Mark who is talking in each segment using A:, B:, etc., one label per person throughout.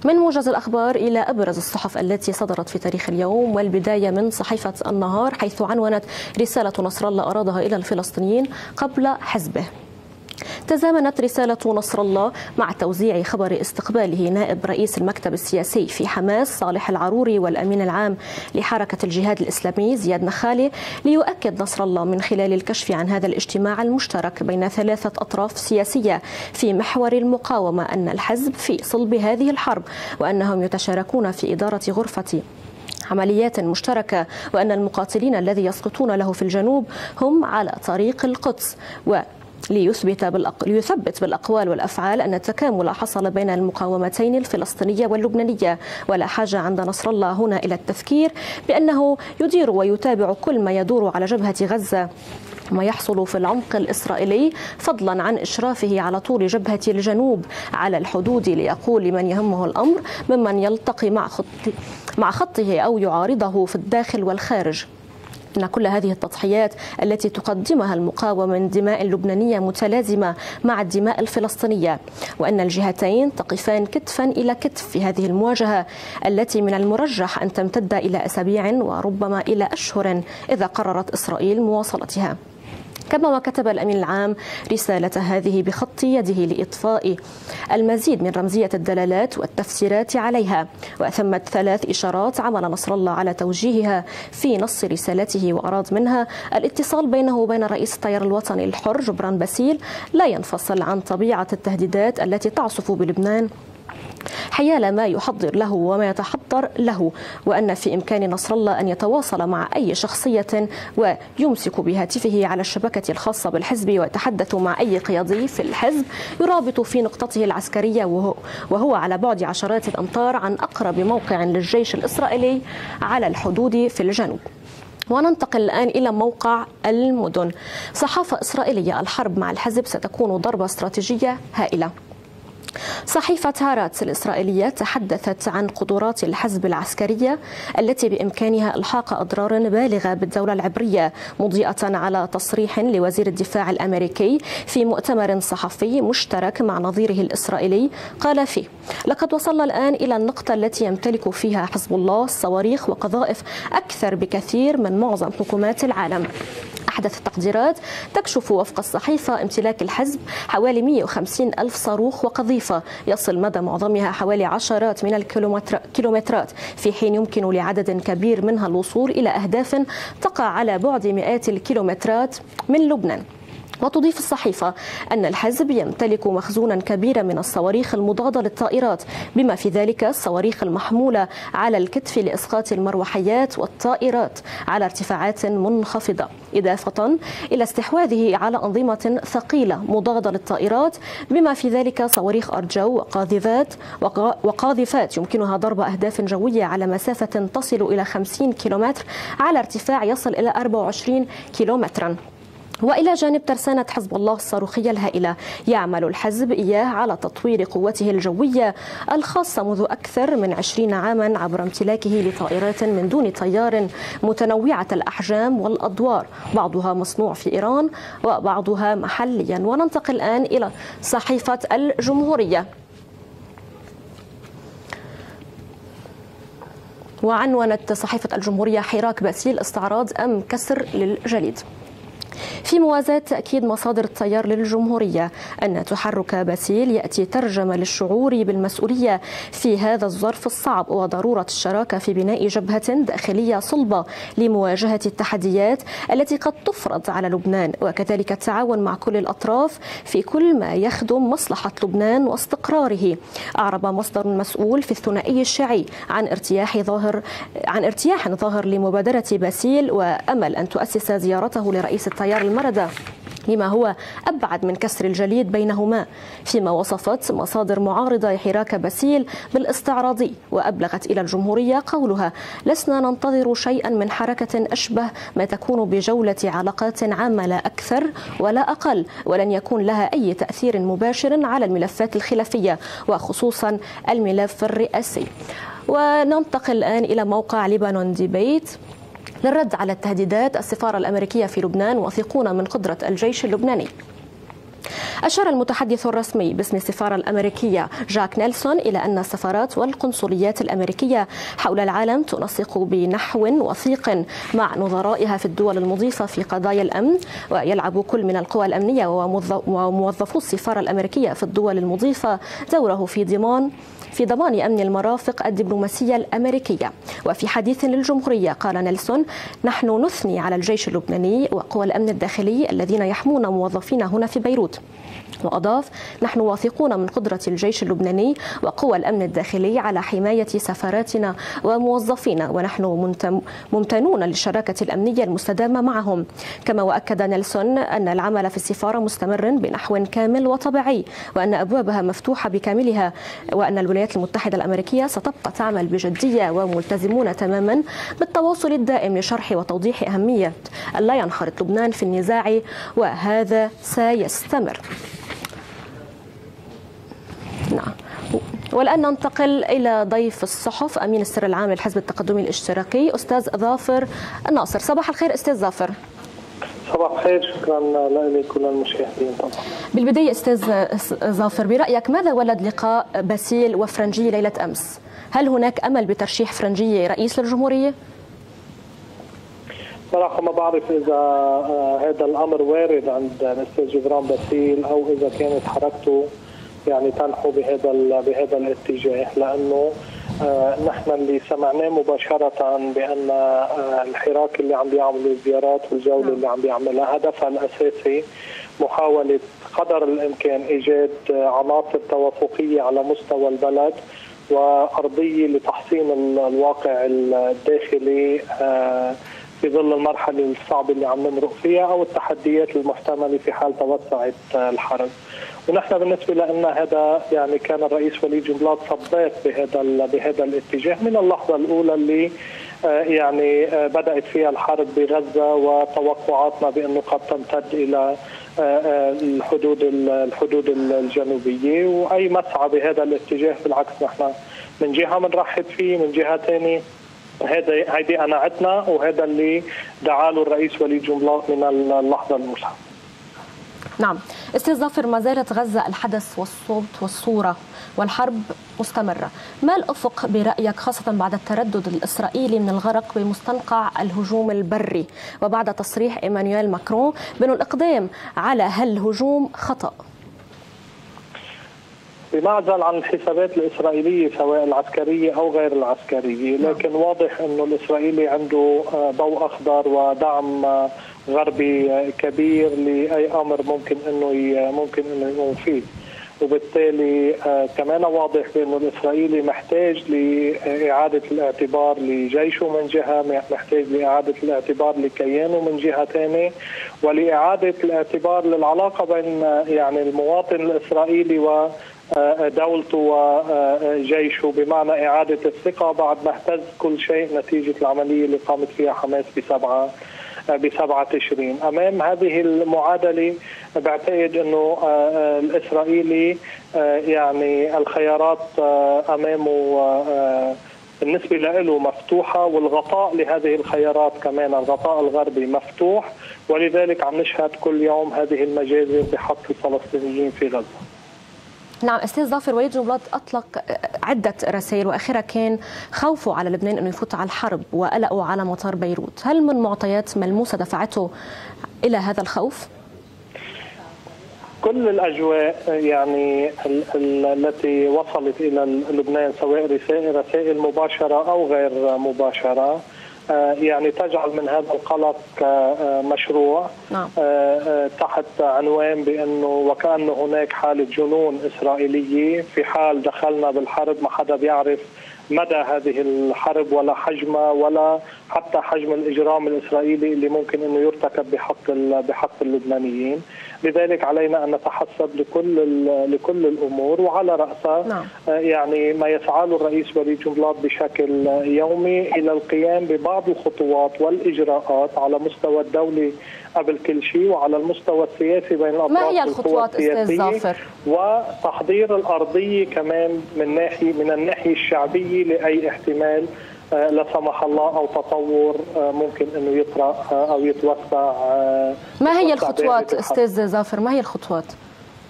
A: من موجز الأخبار إلى أبرز الصحف التي صدرت في تاريخ اليوم، والبداية من صحيفة النهار حيث عنونت رسالة نصر الله أرادها إلى الفلسطينيين قبل حزبه. تزامنت رسالة نصر الله مع توزيع خبر استقباله نائب رئيس المكتب السياسي في حماس صالح العروري والأمين العام لحركة الجهاد الإسلامي زياد نخالي، ليؤكد نصر الله من خلال الكشف عن هذا الاجتماع المشترك بين ثلاثة أطراف سياسية في محور المقاومة أن الحزب في صلب هذه الحرب، وأنهم يتشاركون في إدارة غرفة عمليات مشتركة، وأن المقاتلين الذي يسقطون له في الجنوب هم على طريق القدس، ليثبت بالأقوال والأفعال أن التكامل حصل بين المقاومتين الفلسطينية واللبنانية، ولا حاجة عند نصر الله هنا إلى التذكير بأنه يدير ويتابع كل ما يدور على جبهة غزة ما يحصل في العمق الإسرائيلي، فضلا عن إشرافه على طول جبهة الجنوب على الحدود، ليقول لمن يهمه الأمر ممن يلتقي مع خطه أو يعارضه في الداخل والخارج أن كل هذه التضحيات التي تقدمها المقاومة من دماء لبنانية متلازمة مع الدماء الفلسطينية، وأن الجهتين تقفان كتفا إلى كتف في هذه المواجهة التي من المرجح أن تمتد إلى أسابيع وربما إلى أشهر إذا قررت إسرائيل مواصلتها. كما كتب الأمين العام رسالة هذه بخط يده لإطفاء المزيد من رمزية الدلالات والتفسيرات عليها، وأثمت ثلاث إشارات عمل نصر الله على توجيهها في نص رسالته، وأراد منها الاتصال بينه وبين رئيس التيار الوطني الحر جبران باسيل لا ينفصل عن طبيعة التهديدات التي تعصف بلبنان حيال ما يحضر له وما يتحضر له، وأن في إمكان نصر الله أن يتواصل مع أي شخصية ويمسك بهاتفه على الشبكة الخاصة بالحزب ويتحدث مع أي قيادي في الحزب يرابط في نقطته العسكرية وهو على بعد عشرات الأمتار عن أقرب موقع للجيش الإسرائيلي على الحدود في الجنوب. وننتقل الآن إلى موقع المدن. صحافة إسرائيلية: الحرب مع الحزب ستكون ضربة استراتيجية هائلة. صحيفة هاراتس الإسرائيلية تحدثت عن قدرات الحزب العسكرية التي بإمكانها إلحاق أضرار بالغة بالدولة العبرية، مضيئة على تصريح لوزير الدفاع الأمريكي في مؤتمر صحفي مشترك مع نظيره الإسرائيلي قال فيه: لقد وصلنا الآن إلى النقطة التي يمتلك فيها حزب الله صواريخ وقذائف أكثر بكثير من معظم حكومات العالم. أحدث التقديرات تكشف وفق الصحيفة امتلاك الحزب حوالي 150 ألف صاروخ وقذيفة يصل مدى معظمها حوالي عشرات من الكيلومترات، في حين يمكن لعدد كبير منها الوصول إلى أهداف تقع على بعد مئات الكيلومترات من لبنان. وتضيف الصحيفة أن الحزب يمتلك مخزونا كبيرا من الصواريخ المضادة للطائرات، بما في ذلك الصواريخ المحمولة على الكتف لإسقاط المروحيات والطائرات على ارتفاعات منخفضة، إضافة إلى استحواذه على أنظمة ثقيلة مضادة للطائرات، بما في ذلك صواريخ أرجو وقاذفات يمكنها ضرب أهداف جوية على مسافة تصل إلى 50 كيلومتر على ارتفاع يصل إلى 24 كيلومترا. وإلى جانب ترسانة حزب الله الصاروخية الهائلة، يعمل الحزب إياه على تطوير قوته الجوية الخاصة منذ أكثر من 20 عاما عبر امتلاكه لطائرات من دون طيار متنوعة الأحجام والأدوار، بعضها مصنوع في إيران وبعضها محليا. وننتقل الآن إلى صحيفة الجمهورية، وعنونت صحيفة الجمهورية: حراك باسيل استعراض أم كسر للجليد. في موازاة تأكيد مصادر التيار للجمهورية أن تحرك باسيل يأتي ترجمة للشعور بالمسؤولية في هذا الظرف الصعب وضرورة الشراكة في بناء جبهة داخلية صلبة لمواجهة التحديات التي قد تفرض على لبنان، وكذلك التعاون مع كل الأطراف في كل ما يخدم مصلحة لبنان واستقراره. أعرب مصدر مسؤول في الثنائي الشيعي عن ارتياح ظاهر لمبادرة باسيل، وأمل أن تؤسس زيارته لرئيس التيار المردة لما هو أبعد من كسر الجليد بينهما، فيما وصفت مصادر معارضة حراك باسيل بالاستعراضي، وأبلغت إلى الجمهورية قولها: لسنا ننتظر شيئا من حركة أشبه ما تكون بجولة علاقات عامة لا أكثر ولا أقل، ولن يكون لها أي تأثير مباشر على الملفات الخلافية وخصوصا الملف الرئاسي. وننتقل الآن إلى موقع لبنان ديبيت للرد على التهديدات: السفارة الأمريكية في لبنان واثقون من قدرة الجيش اللبناني. أشار المتحدث الرسمي باسم السفارة الأمريكية جاك نيلسون إلى أن السفارات والقنصليات الأمريكية حول العالم تنسق بنحو وثيق مع نظرائها في الدول المضيفة في قضايا الأمن، ويلعب كل من القوى الأمنية وموظفو السفارة الأمريكية في الدول المضيفة دوره في ضمان أمن المرافق الدبلوماسية الأمريكية. وفي حديث للجمهورية قال نيلسون: نحن نثني على الجيش اللبناني وقوى الأمن الداخلي الذين يحمون موظفينا هنا في بيروت. وأضاف: نحن واثقون من قدرة الجيش اللبناني وقوى الأمن الداخلي على حماية سفاراتنا وموظفينا، ونحن ممتنون للشراكة الأمنية المستدامة معهم. كما وأكد نيلسون أن العمل في السفارة مستمر بنحو كامل وطبيعي، وأن أبوابها مفتوحة بكاملها، وأن الولايات المتحدة الأمريكية ستبقى تعمل بجدية وملتزمون تماما بالتواصل الدائم لشرح وتوضيح أهمية ألا ينخرط لبنان في النزاع، وهذا سيستمر. نعم. والآن ننتقل إلى ضيف الصحف أمين السر العام للحزب التقدمي الاشتراكي أستاذ ظافر الناصر. صباح الخير أستاذ ظافر.
B: صباح الخير، شكرا لكل المشاهدين. طبعا
A: بالبداية أستاذ ظافر، برأيك ماذا ولد لقاء باسيل وفرنجية ليلة أمس؟ هل هناك أمل بترشيح فرنجية رئيس للجمهورية؟
B: صراحة ما بعرف إذا هذا الأمر وارد عند الأستاذ جبران باسيل أو إذا كانت حركته يعني تنحو بهذا الاتجاه، لأنه نحن اللي سمعناه مباشرة بأن الحراك اللي عم بيعملوا الزيارات والجولة اللي عم بيعملها هدفها الأساسي محاولة قدر الإمكان إيجاد عناصر توافقية على مستوى البلد وأرضية لتحسين الواقع الداخلي في ظل المرحلة الصعبة اللي عم نمرق فيها أو التحديات المحتملة في حال توسعت الحرب. ونحن بالنسبة لنا هذا يعني كان الرئيس وليد جنبلاط صبات بهذا الاتجاه من اللحظة الأولى اللي يعني بدأت فيها الحرب بغزة، وتوقعاتنا بأنه قد تمتد إلى الحدود الجنوبية، وأي مسعى بهذا الاتجاه بالعكس نحن من جهة بنرحب فيه، من جهة ثانية هيدي قناعتنا، وهذا اللي دعا له الرئيس وليد جنبلاط من اللحظة الأولى.
A: نعم أستاذ ظافر، ما زالت غزة الحدث والصوت والصورة والحرب مستمرة. ما الأفق برأيك خاصة بعد التردد الإسرائيلي من الغرق بمستنقع الهجوم البري وبعد تصريح إيمانويل ماكرون بأن الإقدام على هالهجوم خطأ؟
B: بمعزل عن الحسابات الإسرائيلية سواء العسكرية أو غير العسكرية، لكن واضح أنه الإسرائيلي عنده ضوء أخضر ودعم غربي كبير لأي أمر ممكن أنه يقوم فيه، وبالتالي كمان واضح بأنه الإسرائيلي محتاج لإعادة الاعتبار لجيشه من جهة، محتاج لإعادة الاعتبار لكيانه من جهة ثانية، ولإعادة الاعتبار للعلاقة بين يعني المواطن الإسرائيلي و دولته وجيشه، بمعنى إعادة الثقة بعد ما اهتز كل شيء نتيجة العملية اللي قامت فيها حماس ب7 تشرين. أمام هذه المعادلة بعتقد أنه الإسرائيلي يعني الخيارات أمامه بالنسبة له مفتوحة، والغطاء لهذه الخيارات كمان الغطاء الغربي مفتوح، ولذلك عم نشهد كل يوم هذه المجازر بحق الفلسطينيين في غزة.
A: نعم أستاذ ظافر، وليد جنبلاط أطلق عدة رسائل وآخرها كان خوفه على لبنان أنه يفوت على الحرب وقلقه على مطار بيروت. هل من معطيات ملموسة دفعته إلى هذا الخوف؟
B: كل الأجواء يعني التي وصلت إلى لبنان سواء رسائل مباشرة أو غير مباشرة يعني تجعل من هذا القلق مشروع تحت عنوان بأنه وكأنه هناك حالة جنون إسرائيلية في حال دخلنا بالحرب. ما حدا بيعرف مدى هذه الحرب ولا حجمها ولا حتى حجم الإجرام الإسرائيلي اللي ممكن أنه يرتكب بحق اللبنانيين. لذلك علينا أن نتحسب لكل الأمور، وعلى رأسها يعني ما يسعى له الرئيس وليد جنبلاط بشكل يومي إلى القيام ببعض الخطوات والإجراءات على مستوى الدولي قبل كل شيء، وعلى المستوى السياسي بين الأطراف.
A: ما هي الخطوات أستاذ ظافر؟
B: وتحضير الأرضية كمان من الناحية الشعبية لأي احتمال لا سمح الله أو تطور ممكن أنه يطرأ أو يتوسع.
A: ما هي الخطوات أستاذ ظافر؟ ما هي الخطوات؟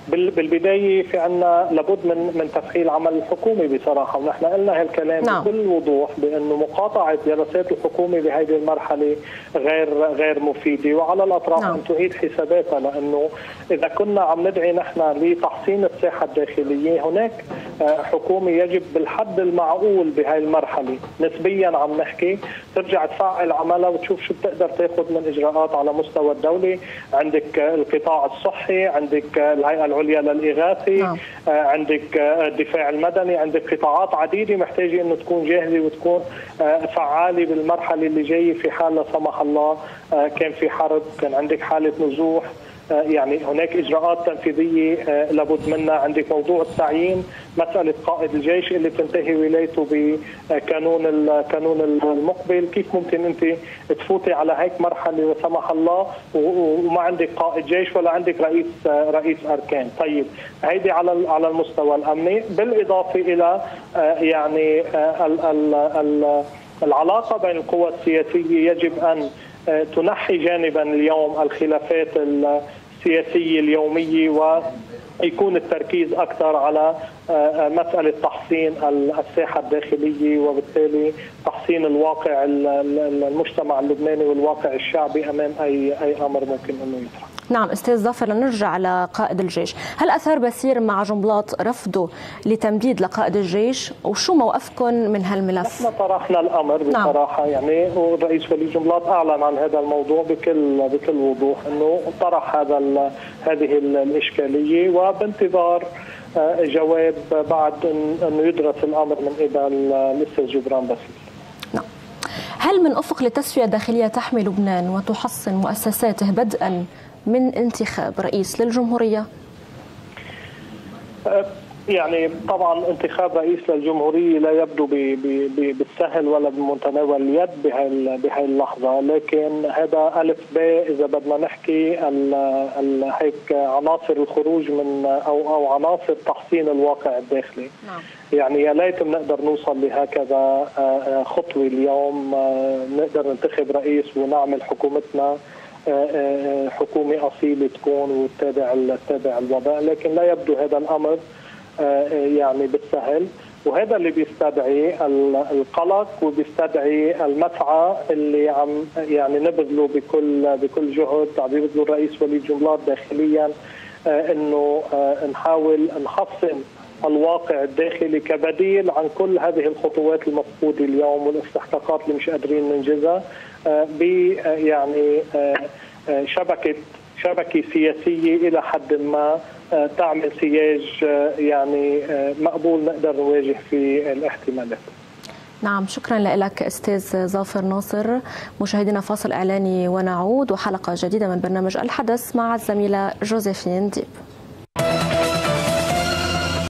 B: بالبدايه في عندنا لابد من تفعيل عمل الحكومه بصراحه، ونحن قلنا هالكلام بكل وضوح بانه مقاطعه جلسات الحكومه بهذه المرحله غير مفيده، وعلى الاطراف ان تعيد حساباتها، لانه اذا كنا عم ندعي نحن لتحسين الساحه الداخليه، هناك حكومه يجب بالحد المعقول بهذه المرحله نسبيا عم نحكي ترجع تفعل عملها وتشوف شو بتقدر تاخذ من اجراءات على مستوى الدوله. عندك القطاع الصحي، عندك الهيئه العليا للاغاثه، عندك الدفاع المدني، عندك قطاعات عديده محتاجه انه تكون جاهزه وتكون فعاله بالمرحله اللي جايه في حال لا سمح الله كان في حرب، كان عندك حاله نزوح، يعني هناك اجراءات تنفيذيه لابد منها. عندك موضوع التعيين، مساله قائد الجيش اللي تنتهي ولايته بقانون المقبل، كيف ممكن انت تفوتي على هيك مرحله لا سمح الله وما عندك قائد جيش ولا عندك رئيس اركان؟ طيب هيدي على المستوى الامني، بالاضافه الى يعني العلاقه بين القوى السياسيه يجب ان تنحي جانبا اليوم الخلافات السياسية اليومية ويكون التركيز أكثر على مسألة تحسين الساحة الداخلية، وبالتالي تحسين الواقع المجتمع اللبناني والواقع الشعبي أمام أي أمر ممكن أنه يطرح.
A: نعم أستاذ ظافر، لنرجع لقائد الجيش، هل أثار بسير مع جنبلاط رفضه لتمديد لقائد الجيش، وشو موقفكم من هالملف؟
B: نحن طرحنا الأمر بصراحة، نعم. يعني والرئيس ولي جنبلاط أعلن عن هذا الموضوع بكل وضوح أنه طرح هذه الإشكالية، وبانتظار جواب بعد أنه يدرس الأمر من قبل الأستاذ جبران باسيل.
A: نعم. هل من أفق لتسوية داخلية تحمي لبنان وتحصن مؤسساته بدءا من انتخاب رئيس للجمهورية؟
B: يعني طبعا انتخاب رئيس للجمهورية لا يبدو بالسهل ولا بمتناول اليد بهاي اللحظة، لكن هذا ألف باء إذا بدنا نحكي هيك عناصر الخروج من أو عناصر تحسين الواقع الداخلي. نعم. يعني يا ليت بنقدر نوصل لهكذا خطوة اليوم، نقدر ننتخب رئيس ونعمل حكومتنا حكومة أصيلة تكون وتتابع الوضع، لكن لا يبدو هذا الأمر يعني بالسهل، وهذا اللي بيستدعي القلق وبيستدعي المسعى اللي عم يعني نبذله بكل جهد عم يبذله الرئيس ولي جنبلاط داخليا، انه نحاول نحسن الواقع الداخلي كبديل عن كل هذه الخطوات المفقودة اليوم والاستحقاقات اللي مش قادرين ننجزها، ب يعني شبكة سياسية إلى حد ما تعمل سياج يعني مقبول نقدر نواجه فيه الاحتمالات.
A: نعم، شكرا لك أستاذ ظافر ناصر. مشاهدينا فاصل إعلاني ونعود وحلقة جديدة من برنامج الحدث مع الزميلة جوزيفين ديب.